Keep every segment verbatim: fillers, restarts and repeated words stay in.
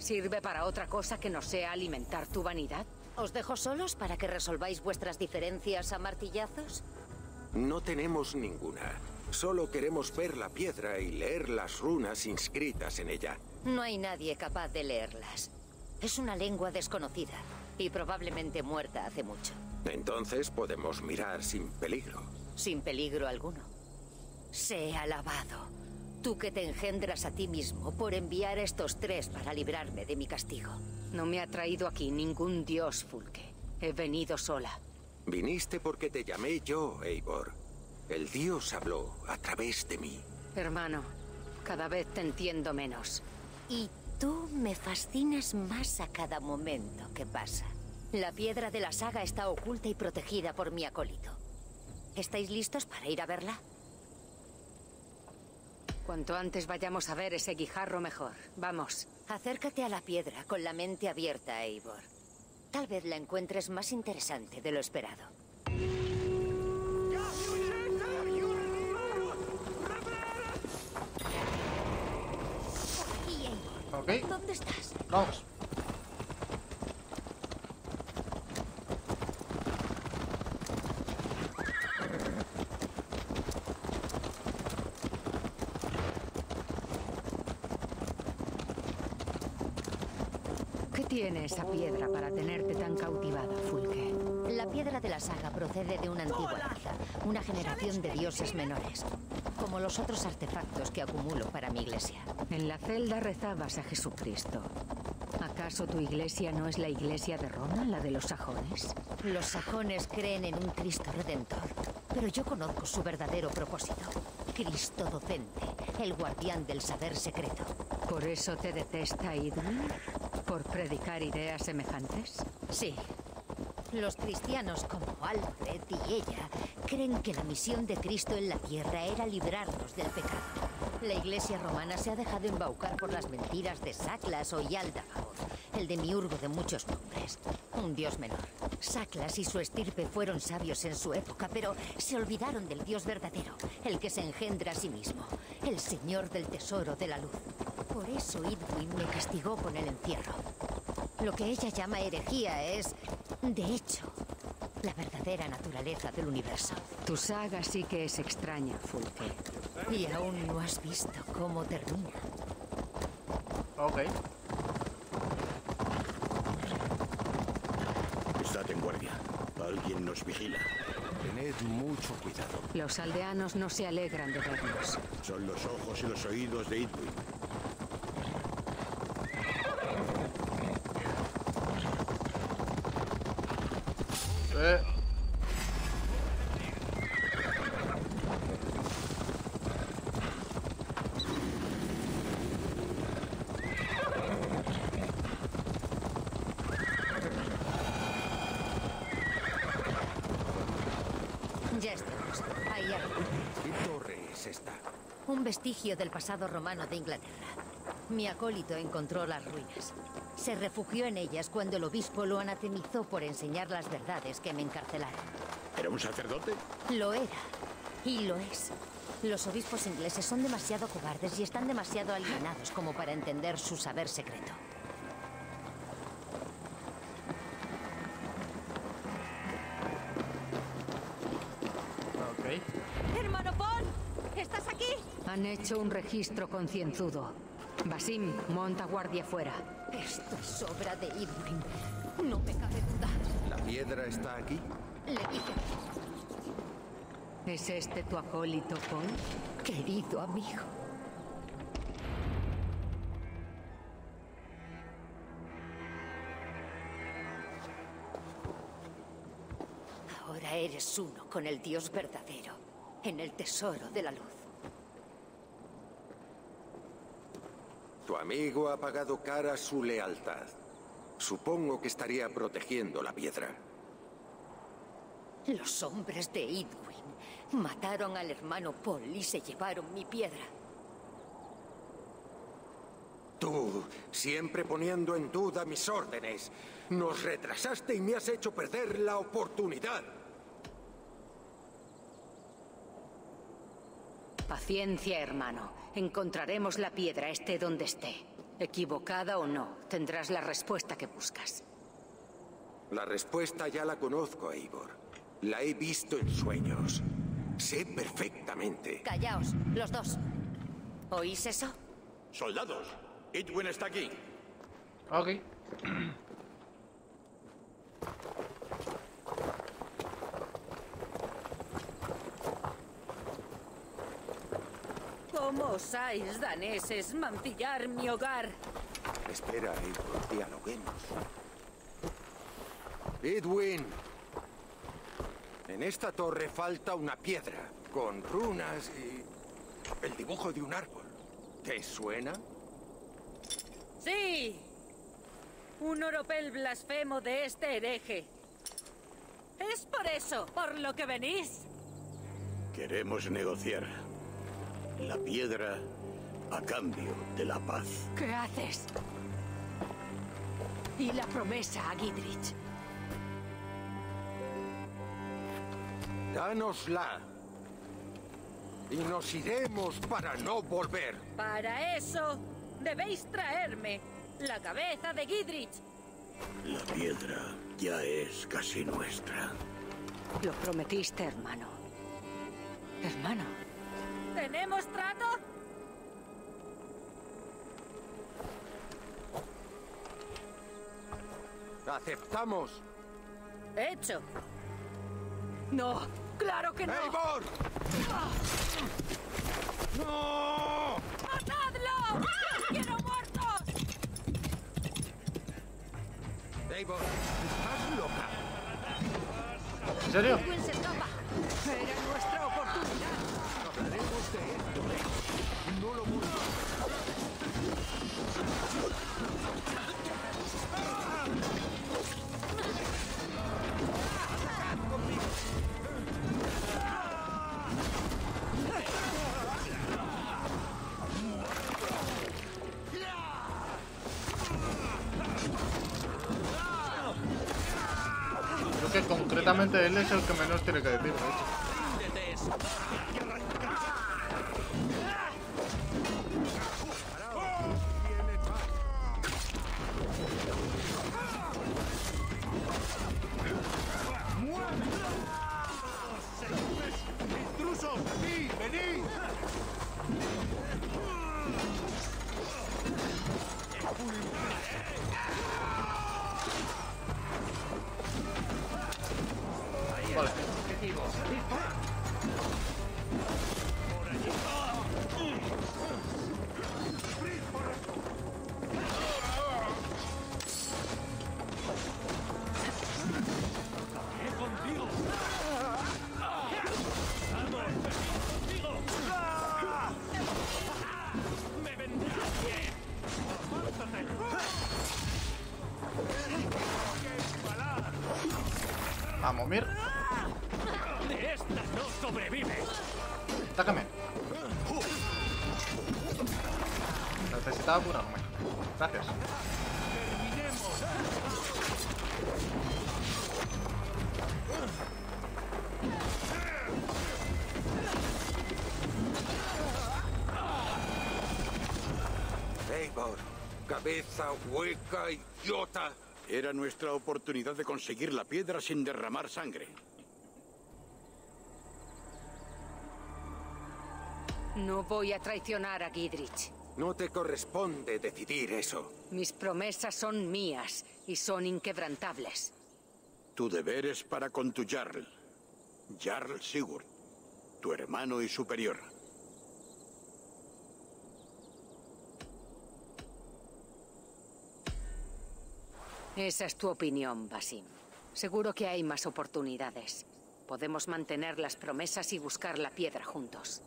¿Sirve para otra cosa que no sea alimentar tu vanidad? ¿Os dejo solos para que resolváis vuestras diferencias a martillazos? No tenemos ninguna. Solo queremos ver la piedra y leer las runas inscritas en ella. No hay nadie capaz de leerlas. Es una lengua desconocida y probablemente muerta hace mucho. Entonces podemos mirar sin peligro. Sin peligro alguno. Sé alabado, tú que te engendras a ti mismo por enviar a estos tres para librarme de mi castigo. No me ha traído aquí ningún dios, Fulke. He venido sola. Viniste porque te llamé yo, Eivor. El dios habló a través de mí. Hermano, cada vez te entiendo menos. Y tú me fascinas más a cada momento que pasa. La piedra de la saga está oculta y protegida por mi acólito. ¿Estáis listos para ir a verla? Cuanto antes vayamos a ver ese guijarro, mejor. Vamos. Acércate a la piedra con la mente abierta, Eivor. Tal vez la encuentres más interesante de lo esperado. Por aquí, Eivor. Okay. ¿Dónde estás? Vamos. ¿Qué tiene esa piedra para tenerte tan cautivada, Fulke? La piedra de la saga procede de una antigua raza, una generación de dioses menores, como los otros artefactos que acumulo para mi iglesia. En la celda rezabas a Jesucristo. ¿Acaso tu iglesia no es la iglesia de Roma, la de los sajones? Los sajones creen en un Cristo redentor, pero yo conozco su verdadero propósito. Cristo docente, el guardián del saber secreto. ¿Por eso te detesta Idwin? ¿Por predicar ideas semejantes? Sí. Los cristianos como Alfred y ella creen que la misión de Cristo en la tierra era librarnos del pecado. La iglesia romana se ha dejado embaucar por las mentiras de Saclas o Yaldabaoth, el demiurgo de muchos nombres, un dios menor. Saclas y su estirpe fueron sabios en su época, pero se olvidaron del dios verdadero, el que se engendra a sí mismo, el señor del tesoro de la luz. Por eso Idwin me castigó con el encierro. Lo que ella llama herejía es, de hecho, la verdadera naturaleza del universo. Tu saga sí que es extraña, Fulke. Y aún no has visto cómo termina. Ok. Estad en guardia. Alguien nos vigila. Tened mucho cuidado. Los aldeanos no se alegran de vernos. Son los ojos y los oídos de Idwin. Eh. Ya estamos. Ahí arriba. ¿Qué torre es esta? Un vestigio del pasado romano de Inglaterra. Mi acólito encontró las ruinas. Se refugió en ellas cuando el obispo lo anatemizó por enseñar las verdades que me encarcelaron. ¿Era un sacerdote? Lo era. Y lo es. Los obispos ingleses son demasiado cobardes y están demasiado alienados como para entender su saber secreto. Ok. ¡Hermano Paul! ¿Estás aquí? Han hecho un registro concienzudo. Basim, monta guardia fuera. Esto es obra de Idwin. No me cabe duda. ¿La piedra está aquí? Le dije, ¿Es este tu acólito, Paul? querido amigo. Ahora eres uno con el Dios verdadero, en el tesoro de la luz. Tu amigo ha pagado cara su lealtad. Supongo que estaría protegiendo la piedra. Los hombres de Idwin mataron al hermano Paul y se llevaron mi piedra. Tú, siempre poniendo en duda mis órdenes, nos retrasaste y me has hecho perder la oportunidad. Paciencia, hermano. Encontraremos la piedra esté donde esté. Equivocada o no, tendrás la respuesta que buscas. La respuesta ya la conozco, Eivor. La he visto en sueños. Sé perfectamente. Callaos, los dos. ¿Oís eso? ¡Soldados! Idwin está aquí. Ok. ¿Cómo osáis, daneses, mancillar mi hogar? Espera, Eivor, dialoguemos. Idwin. En esta torre falta una piedra, con runas y el dibujo de un árbol. ¿Te suena? ¡Sí! Un oropel blasfemo de este hereje. ¿Es por eso por lo que venís? Queremos negociar. La piedra a cambio de la paz. ¿Qué haces? Y la promesa a Gidrich. Dánosla. Y nos iremos para no volver. Para eso, debéis traerme la cabeza de Gidrich. La piedra ya es casi nuestra. Lo prometiste, hermano. Hermano. ¿Tenemos trato? Aceptamos. Hecho. No, claro que no. ¡Eivor! ¡No! ¡Matadlo! ¡Los quiero muertos! Eivor, ¿estás loca? ¿En serio? Idwin se escapa. Era nuestra oportunidad. Hablaremos de esto, ¿eh? No lo muerdas. Creo que concretamente él es el que menos tiene que decir, de hecho. ¡Intrusos! ¡Aquí! ¡Venid! Vale. Vamos, Mir. De esta no sobrevives. Atácame. Necesitaba curarme. Gracias. Eivor, cabeza hueca, idiota. Era nuestra oportunidad de conseguir la piedra sin derramar sangre. No voy a traicionar a Gidrich. No te corresponde decidir eso. Mis promesas son mías y son inquebrantables. Tu deber es para con tu Jarl. Jarl Sigurd, tu hermano y superior. Esa es tu opinión, Basim. Seguro que hay más oportunidades. Podemos mantener las promesas y buscar la piedra juntos.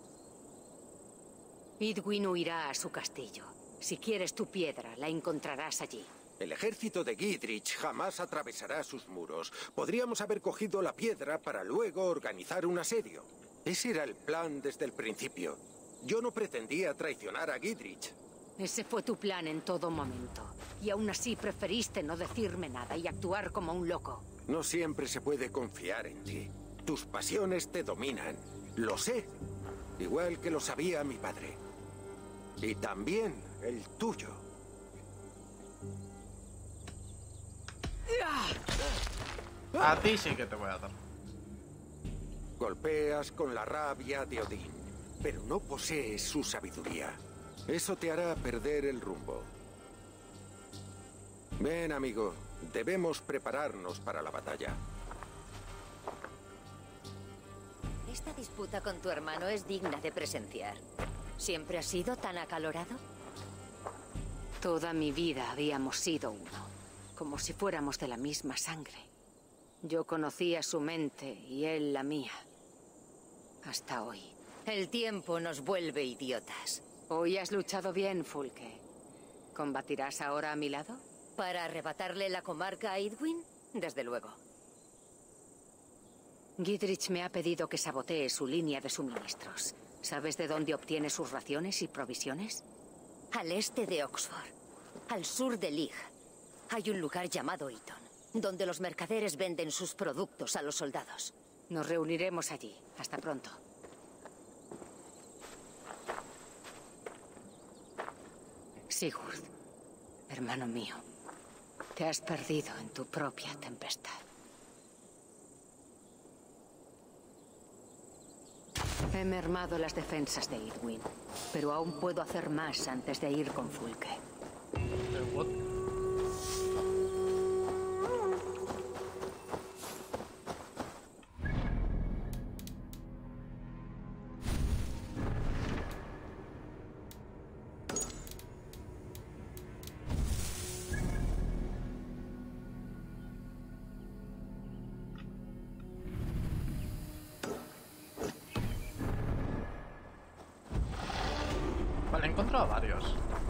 Idwin huirá a su castillo. Si quieres tu piedra, la encontrarás allí. El ejército de Gidrich jamás atravesará sus muros. Podríamos haber cogido la piedra para luego organizar un asedio. Ese era el plan desde el principio. Yo no pretendía traicionar a Gidrich. Ese fue tu plan en todo momento. Y aún así preferiste no decirme nada y actuar como un loco. No siempre se puede confiar en ti. Tus pasiones te dominan. Lo sé. Igual que lo sabía mi padre. Y también el tuyo. A ti sí que te voy a dar. Golpeas con la rabia de Odín, pero no posees su sabiduría. Eso te hará perder el rumbo. Ven, amigo. Debemos prepararnos para la batalla. Esta disputa con tu hermano es digna de presenciar. ¿Siempre has sido tan acalorado? Toda mi vida habíamos sido uno, como si fuéramos de la misma sangre. Yo conocía su mente y él la mía. Hasta hoy. El tiempo nos vuelve idiotas. Hoy has luchado bien, Fulke. ¿Combatirás ahora a mi lado? ¿Para arrebatarle la comarca a Idwin? Desde luego. Gidrich me ha pedido que sabotee su línea de suministros. ¿Sabes de dónde obtiene sus raciones y provisiones? Al este de Oxford, al sur de Leigh, hay un lugar llamado Eton, donde los mercaderes venden sus productos a los soldados. Nos reuniremos allí. Hasta pronto. Sigurd, hermano mío, te has perdido en tu propia tempestad. He mermado las defensas de Idwin, pero aún puedo hacer más antes de ir con Fulke. ¿Eh, what? Vale, he encontrado varios.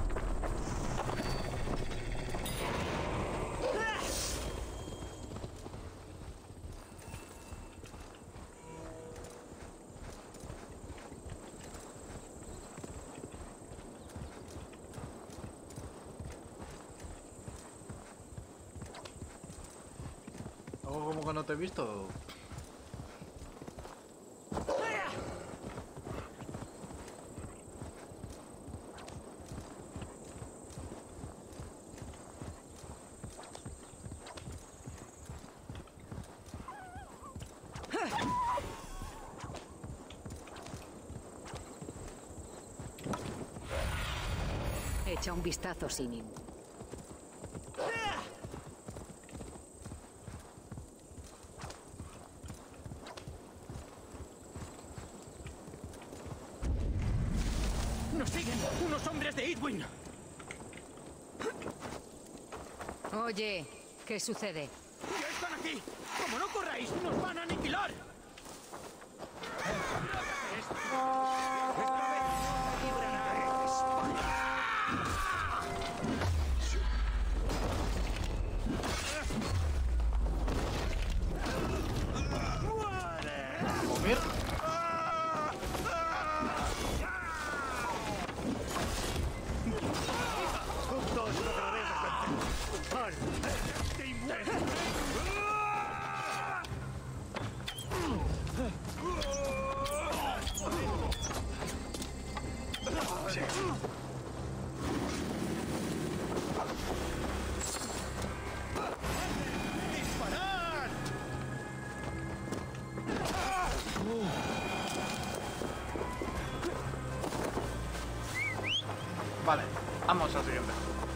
¿Hago como que no te he visto? Echa un vistazo, Sinin. ¡Nos siguen! ¡Unos hombres de Idwin! Oye, ¿qué sucede? ¡Ya están aquí! ¡Como no corráis, nos van a aniquilar! ¿Mover? Juntos lograremos vencer. ¡Te mueres! ¡Disparad! Vale, vamos al siguiente.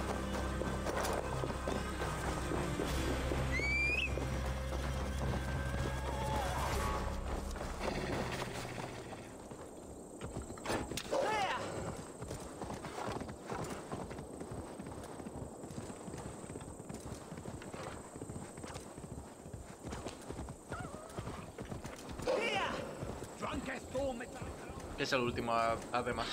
Es el último, a- además.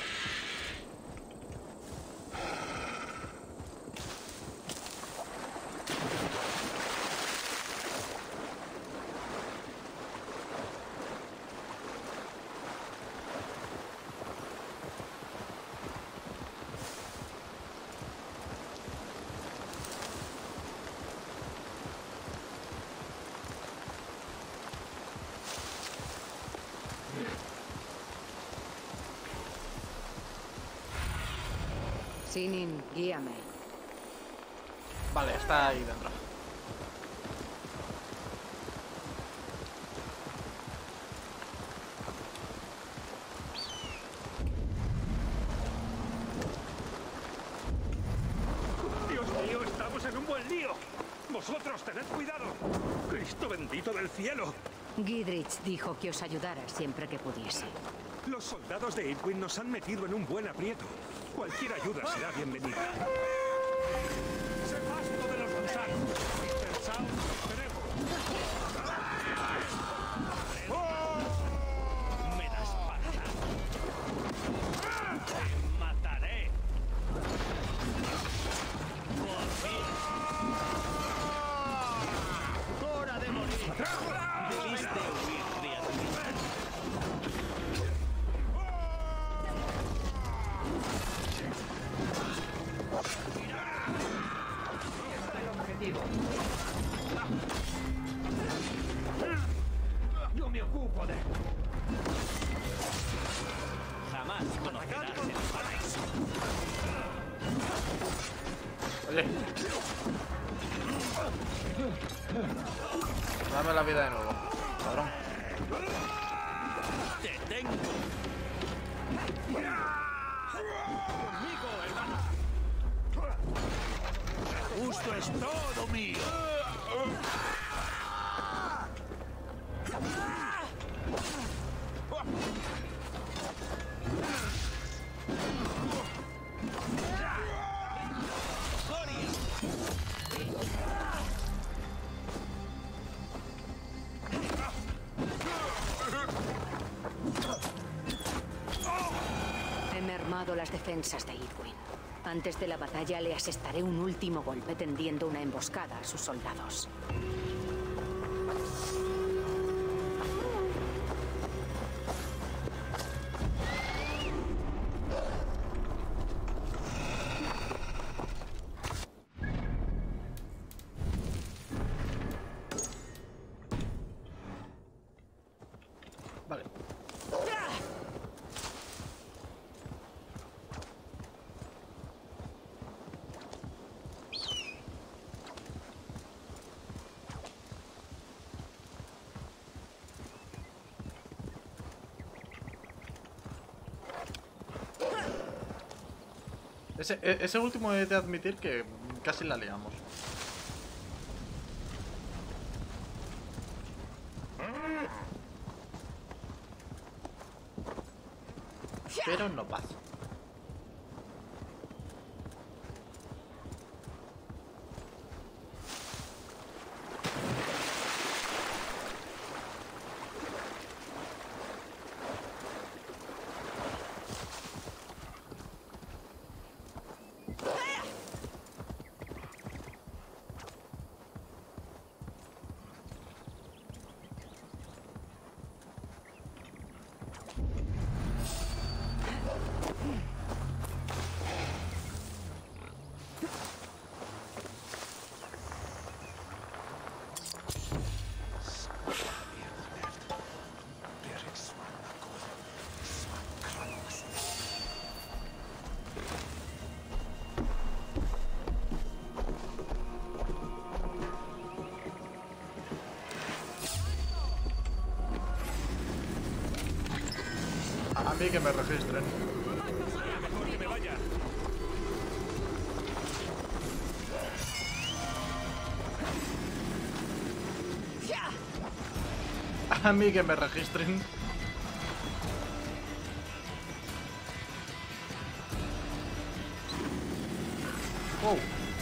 Sinin, guíame. Vale, está ahí dentro. Vosotros, tened cuidado. Cristo bendito del cielo. Gidrich dijo que os ayudara siempre que pudiese. Los soldados de Idwin nos han metido en un buen aprieto. Cualquier ayuda será bienvenida. ¡Se pasto de los gusanos! Pensaos, tenemos. ¡Me das pata! ¡Te mataré! ¡Por fin! ¡Hora de morir! Debiste huir, criatura. Yo me ocupo de... Jamás conocerás el paraíso. Oye. Dame la vida de nuevo, cabrón. ¡Te tengo! ¡Conmigo, hermano! ¡Justo es todo mío! He mermado las defensas de Idwin. Antes de la batalla le asestaré un último golpe tendiendo una emboscada a sus soldados. Vale. Ese, ese último he de admitir que casi la liamos. Pero no pasa. A mí que me registren. Mejor que me vaya. A mí que me registren. Wow.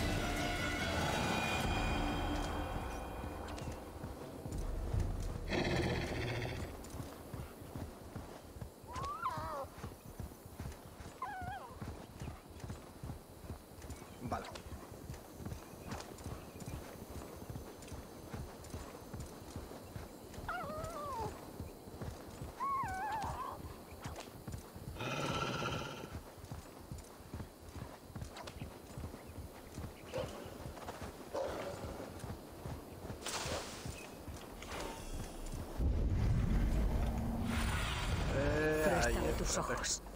Vale. Eh, ahí, Préstame tus espérate. ojos.